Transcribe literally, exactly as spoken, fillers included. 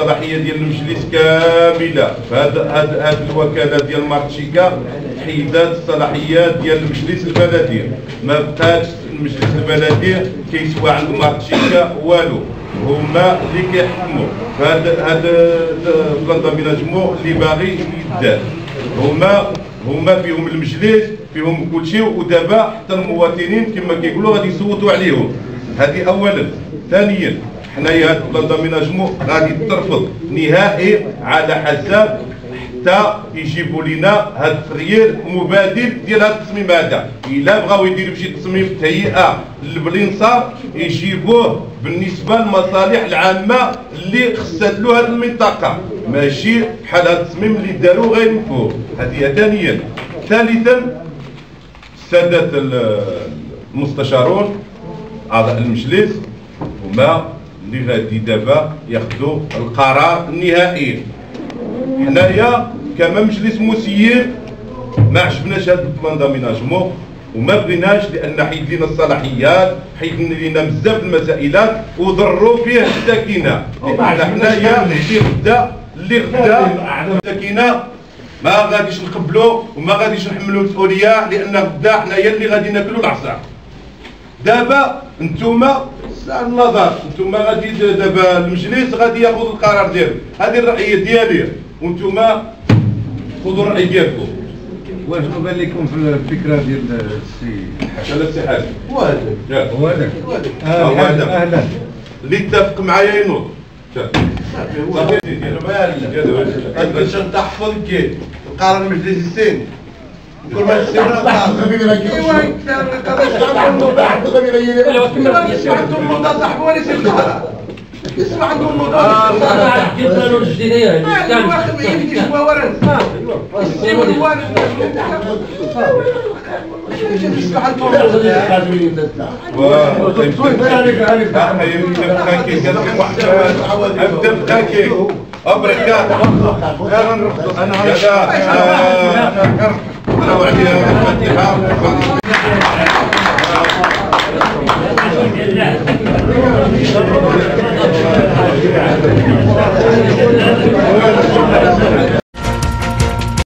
الصلاحيه ديال المجلس كامله. فهاد هاد هاد الوكاله ديال مارتشيكا حيدات الصلاحيات ديال المجلس البلدي، ما بقاتش المجلس البلدي كيسوى عند مارتشيكا والو، هما اللي كيحكموا. فهاد هاد بلان داميناجمون اللي باغي يدار هما هما فيهم المجلس فيهم كلشي، ودابا حتى المواطنين كما كيقولوا غادي يصوتوا عليهم. هذه اولا. ثانيا حنايا هاد بلان داميناجمون غادي ترفض نهائي على حساب حتى يجيبوا لنا هاد التغيير مبادل ديال هاد التصميم هذا. الا بغاو يديروا شي تصميم تهيئه للبلينصار يجيبوه بالنسبه للمصالح العامه اللي خصات له هذه المنطقه، ماشي بحال هاد التصميم اللي داروا غير مفهوم. هذه ثانيا. ثالثا السادات المستشارون اعضاء المجلس هما اللي غادي دابا ياخذوا القرار النهائي. حنايا كما مجلس مسير ما عجبناش هذا البلان داميناجمون وما بغيناش، لان حيد لنا الصلاحيات، حيد لنا بزاف المسائلات وضروا فيه الساكنه. لان حنايا اللي غدا اللي غدا الساكنه ما غاديش نقبلوا وما غاديش نحملوا مسؤوليه، لان غدا حنايا اللي غادي ناكلوا العصا. دابا نتوما النظر، نتوما غادي دابا المجلس غادي ياخذ القرار ديالو، هذه الرأي ديالي وانتوما خذوا الرأي ديالكم. واش بان لكم في الفكره ديال السي على السي حاج؟ هو هذاك هو هذاك هو هذاك اهلا اللي اتفق معايا ينوض. صافي هو هذا باش تحفظ كي القرار المجلس السين كل ما تصير الغبيره ايوا انت عندهم واحد الغبيره يسمع عندهم موضه صاحبه ولا يصير القرار يسمع عندهم موضه اه جبنا له الجديديه يعني كان واخد يمشي شويه ورا ايوا الوالد يسمع عندهم ابركات انا انا انا وعليها الفاتحه.